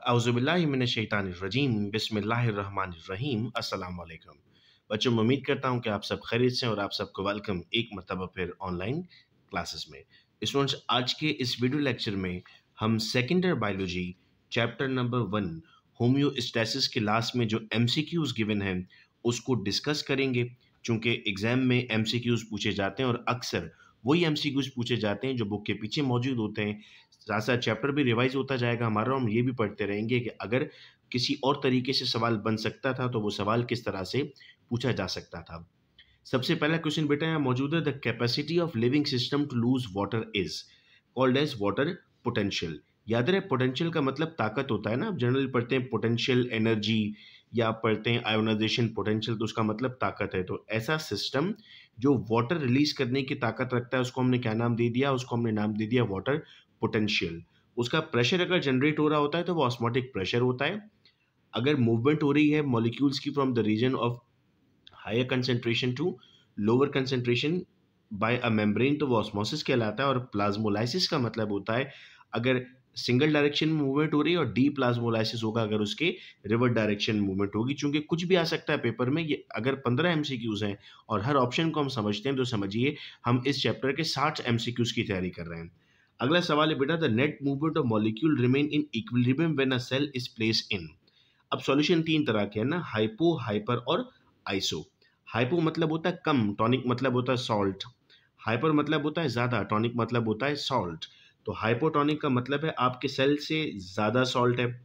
औज़ुबिल्लाहिमिनश्शैतानिर्रजीम बिस्मिल्लाहिर्रहमानिर्रहीम अस्सलाम वालेकुम। बच्चों मैं उम्मीद करता हूँ कि आप सब खैरियत से और आप सबको वेलकम एक मरतबा फिर ऑनलाइन क्लासेस में। स्टूडेंट्स आज के इस वीडियो लेक्चर में हम second year biology chapter number 1 homeostasis के लास्ट में जो MCQs गिवन हैं उसको डिस्कस करेंगे। चूँकि एग्जाम में MCQs पूछे जाते हैं और अक्सर वही MCQs पूछे जाते हैं जो बुक के पीछे मौजूद होते हैं। साथ साथ चैप्टर भी रिवाइज होता जाएगा हमारा, हम ये भी पढ़ते रहेंगे कि अगर किसी और तरीके से सवाल बन सकता था तो वो सवाल किस तरह से पूछा जा सकता था। सबसे पहला क्वेश्चन बेटा यहाँ मौजूद है, the capacity of living system to lose water is called as water potential. याद रहे पोटेंशियल का मतलब ताकत होता है ना, आप जनरली पढ़ते हैं पोटेंशियल एनर्जी या आप पढ़ते हैं आयोनाइजेशन पोटेंशियल, तो उसका मतलब ताकत है। तो ऐसा सिस्टम जो वाटर रिलीज करने की ताकत रखता है उसको हमने क्या नाम दे दिया, उसको हमने नाम दे दिया वाटर पोटेंशियल। उसका प्रेशर अगर जनरेट हो रहा होता है तो वो ऑस्मोटिक प्रेशर होता है। अगर मूवमेंट हो रही है मॉलिक्यूल्स की from the region of higher concentration to lower concentration by a membrane तो वो ऑस्मोसिस कहलाता है। और प्लाज्मोलाइसिस का मतलब होता है अगर सिंगल डायरेक्शन में मूवमेंट हो रही है और डी प्लाज्मोलाइसिस होगा अगर उसके रिवर्स डायरेक्शन मूवमेंट होगी। चूंकि कुछ भी आ सकता है पेपर में, ये अगर 15 MCQs हैं और हर ऑप्शन को हम समझते हैं तो समझिए हम इस चैप्टर के 60 MCQs की तैयारी कर रहे हैं। अगला सवाल है बेटा, the net movement of molecule remain in equilibrium when a cell is place in. अब सॉल्यूशन तीन तरह के हैं ना, हाइपो, हाइपर और आइसो। हाइपो मतलब होता है कम, टॉनिक मतलब होता है सॉल्ट। हाइपर मतलब होता है ज्यादा, टॉनिक मतलब होता है सॉल्ट। तो हाइपोटोनिक का मतलब है आपके सेल से ज्यादा सॉल्ट है,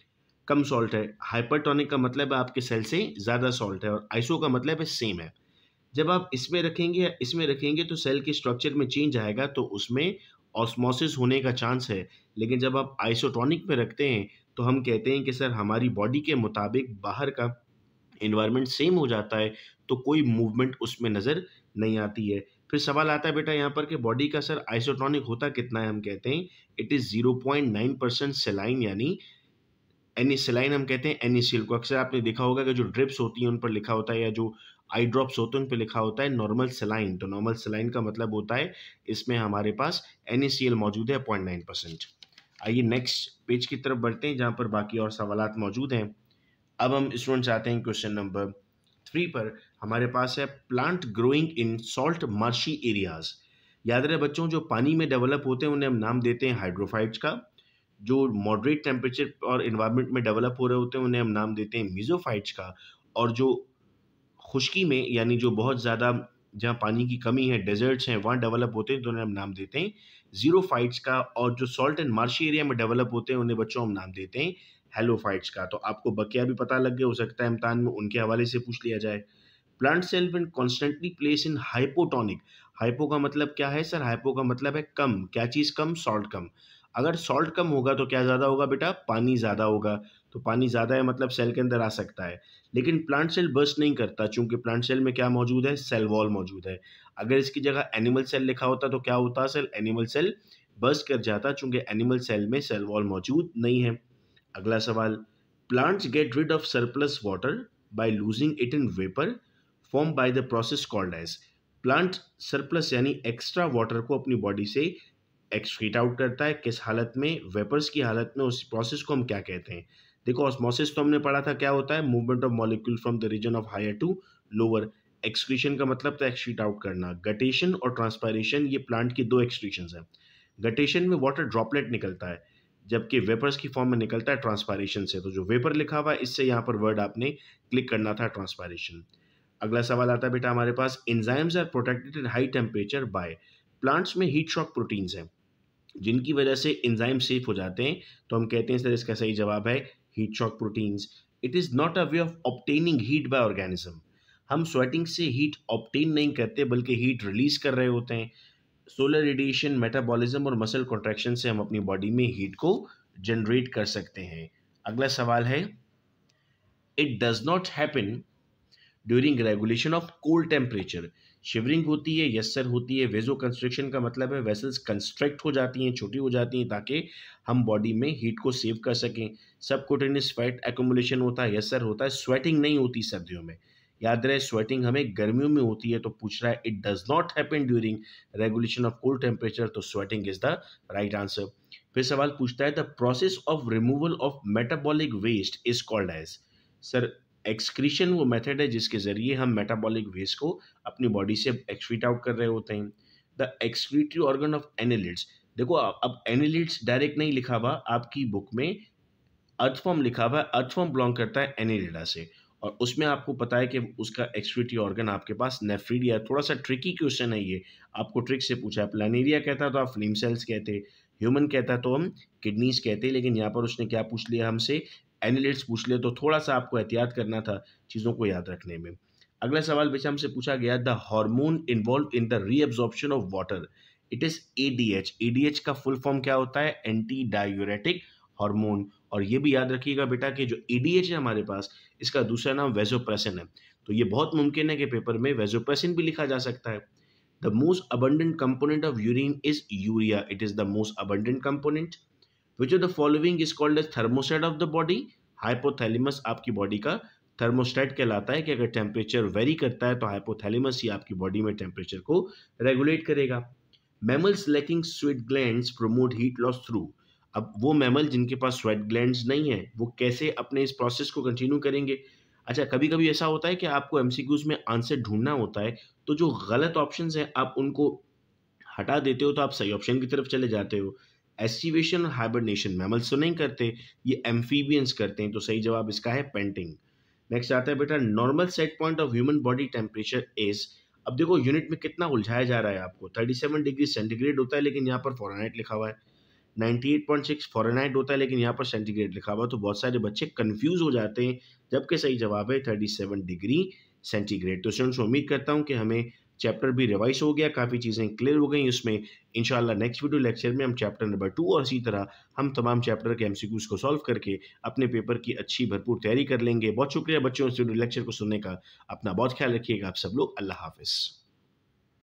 कम सॉल्ट है। हाइपरटोनिक का मतलब है आपके सेल से ज्यादा सॉल्ट है। और आइसो का मतलब है सेम है। जब आप इसमें रखेंगे या इसमें रखेंगे तो सेल के स्ट्रक्चर में चेंज आएगा तो उसमें ऑस्मोसिस होने का चांस है। लेकिन जब आप आइसोटोनिक पे रखते हैं तो हम कहते हैं कि सर हमारी बॉडी के मुताबिक बाहर का इन्वायरमेंट सेम हो जाता है तो कोई मूवमेंट उसमें नज़र नहीं आती है। फिर सवाल आता है बेटा यहाँ पर कि बॉडी का सर आइसोटोनिक होता कितना है। हम कहते हैं इट इज़ 0.9% सेलाइन, यानी एनिसिलाइन हम कहते हैं एनिसिल को। अक्सर आपने देखा होगा कि जो ड्रिप्स होती हैं उन पर लिखा होता है या जो आई ड्रॉप्स होते हैं उन पर लिखा होता है नॉर्मल सेलाइन। तो नॉर्मल सेलाइन का मतलब होता है इसमें हमारे पास NaCl मौजूद है 0.9%। आइए नेक्स्ट पेज की तरफ बढ़ते हैं जहाँ पर बाकी और सवालात मौजूद हैं। अब हम स्टूडेंट्स आते हैं क्वेश्चन नंबर 3 पर। हमारे पास है plant growing in salt marshy areas. याद रहे बच्चों, जो पानी में डेवलप होते हैं उन्हें हम नाम देते हैं हाइड्रोफाइट्स का। जो मॉडरेट टेम्परेचर और इन्वायरमेंट में डेवलप हो रहे होते हैं उन्हें हम नाम देते हैं मीजोफाइट्स का। और जो खुश्की में यानी जो बहुत ज़्यादा जहाँ पानी की कमी है, डेजर्ट्स हैं, वहाँ डेवलप होते हैं तो उन्हें हम नाम देते हैं जीरोफाइट्स का। और जो सॉल्ट एंड मार्शी एरिया में डेवलप होते हैं उन्हें बच्चों हम नाम देते हैं हेलोफाइट्स का। तो आपको बकिया भी पता लग गया, हो सकता है इम्तान में उनके हवाले से पूछ लिया जाए। Plant cell when constantly place in hypotonic. Hypo का मतलब क्या है सर? हाइपो का मतलब है कम। क्या चीज़ कम? सॉल्ट कम। अगर सॉल्ट कम होगा तो क्या ज़्यादा होगा बेटा? पानी ज़्यादा होगा। तो पानी ज़्यादा है मतलब सेल के अंदर आ सकता है। लेकिन प्लांट सेल बर्स्ट नहीं करता, चूंकि प्लांट सेल में क्या मौजूद है? सेल वॉल मौजूद है। अगर इसकी जगह एनिमल सेल लिखा होता तो क्या होता? सेल एनिमल सेल बर्स्ट कर जाता, चूंकि एनिमल सेल में सेल वॉल मौजूद नहीं है। अगला सवाल, plants get rid of surplus water by losing it in vapour form by the process called as. Plant surplus यानी एक्स्ट्रा वाटर को अपनी बॉडी से एक्सक्रीट आउट करता है, किस हालत में? वेपर्स की हालत में। उस प्रोसेस को हम क्या कहते हैं? देखो ऑस्मोसिस तो हमने पढ़ा था, क्या होता है? Movement of molecule from the region of higher to lower. Excretion का मतलब था एक्सक्रीट आउट करना। गटेशन और ट्रांसपायरेशन ये प्लांट की दो एक्सक्रीशंस हैं। गटेशन में वाटर ड्रॉपलेट निकलता है, जबकि वेपर्स की फॉर्म में निकलता है ट्रांसपायरेशन से। तो जो वेपर लिखा हुआ है इससे यहाँ पर वर्ड आपने क्लिक करना था, ट्रांसपायरेशन। अगला सवाल आता है बेटा हमारे पास, enzymes are protected in high temperature by. Plants में हीट शॉक प्रोटीन्स हैं जिनकी वजह से एंजाइम सेफ हो जाते हैं, तो हम कहते हैं सर इसका सही जवाब है heat shock proteins. It is not a way of obtaining heat by organism. हम स्वेटिंग से हीट ऑब्टेन नहीं करते बल्कि हीट रिलीज कर रहे होते हैं। सोलर रेडिएशन, मेटाबॉलिज्म और मसल कॉन्ट्रैक्शन से हम अपनी बॉडी में हीट को जनरेट कर सकते हैं। अगला सवाल है, it does not happen during regulation of cold temperature. Shivering होती है, यस सर होती है। वेजो कंस्ट्रिक्शन का मतलब है वेसल्स कंस्ट्रक्ट हो जाती हैं, छोटी हो जाती हैं ताकि हम बॉडी में हीट को सेव कर सकें। सबक्यूटेनियस फैट एक्युमुलेशन होता है, यस सर होता है। स्वेटिंग नहीं होती सर्दियों में, याद रहे स्वेटिंग हमें गर्मियों में होती है। तो पूछ रहा है it does not happen during regulation of cold temperature, तो sweating is the right answer. फिर सवाल पूछता है the process of removal of metabolic waste is called as. Sir, excretion वो मेथड है जिसके जरिए हम मेटाबॉलिक वेस्ट को अपनी बॉडी से एक्सक्रीट आउट कर रहे होते हैं। The excretory organ of annelids, देखो अब एनालिड्स डायरेक्ट नहीं लिखा हुआ आपकी बुक में, अर्थ फॉर्म लिखा हुआ है, अर्थ फॉर्म बिलोंग करता है एनिलिडा से, और उसमें आपको पता है कि उसका एक्सक्रीटरी ऑर्गन आपके पास नेफ्रिडिया। थोड़ा सा ट्रिकी क्वेश्चन है ये, आपको ट्रिक से पूछा है। प्लानेरिया कहता है तो आप फ्लेम सेल्स कहते, ह्यूमन कहता है तो हम किडनीज कहते, लेकिन यहाँ पर उसने क्या पूछ लिया हमसे, एनिलिड्स पूछ लिया, तो थोड़ा सा आपको एहतियात करना था चीज़ों को याद रखने में। अगला सवाल बेचा हमसे पूछा गया the hormone involve in the reabsorption of water, it is ADH. ADH का फुल फॉर्म क्या होता है, एंटी डायूरेटिक हार्मोन। और ये भी याद रखिएगा बेटा कि जो ईडीएच है हमारे पास, इसका दूसरा नाम वेजोप्रेसिन है, तो ये बहुत मुमकिन है कि पेपर में वेजोप्रेसिन भी लिखा जा सकता है। The most abundant component of urine is urea, it is the most abundant component. Which of the following is called as thermostat of the body. Hypothalamus आपकी बॉडी का थर्मोस्टेट कहलाता है कि अगर टेम्परेचर वेरी करता है तो हाइपोथैलेमस ही आपकी बॉडी में टेम्परेचर को रेगुलेट करेगा। Mammals lacking sweat glands promote heat loss through. अब वो मैमल जिनके पास स्वेट ग्लैंड्स नहीं है वो कैसे अपने इस प्रोसेस को कंटिन्यू करेंगे। अच्छा, कभी कभी ऐसा होता है कि आपको एमसीक्यूज में आंसर ढूंढना होता है, तो जो गलत ऑप्शंस हैं आप उनको हटा देते हो तो आप सही ऑप्शन की तरफ चले जाते हो। एस्टिवेशन और हाइबरनेशन मैमल्स तो नहीं करते, ये एम्फीबियंस करते हैं, तो सही जवाब इसका है पेंटिंग। नेक्स्ट आता है बेटा normal set point of human body temperature is. अब देखो यूनिट में कितना उलझाया जा रहा है आपको, 37 डिग्री सेंटीग्रेड होता है लेकिन यहाँ पर फ़ारेनहाइट लिखा हुआ है, 98.6 फ़ारेनहाइट होता है लेकिन यहाँ पर सेंटीग्रेड लिखा हुआ है, तो बहुत सारे बच्चे कंफ्यूज हो जाते हैं, जबकि सही जवाब है 37 डिग्री सेंटीग्रेड। तो स्टूडेंट्स उम्मीद करता हूँ कि हमें चैप्टर भी रिवाइज हो गया, काफ़ी चीज़ें क्लियर हो गई उसमें। इंशाल्लाह नेक्स्ट वीडियो लेक्चर में हम चैप्टर नंबर 2 और इसी तरह हम तमाम चैप्टर के एमसीक्यूज को सॉल्व करके अपने पेपर की अच्छी भरपूर तैयारी कर लेंगे। बहुत शुक्रिया बच्चों इस वीडियो लेक्चर को सुनने का। अपना बहुत ख्याल रखिएगा आप सब लोग। अल्लाह हाफिज़।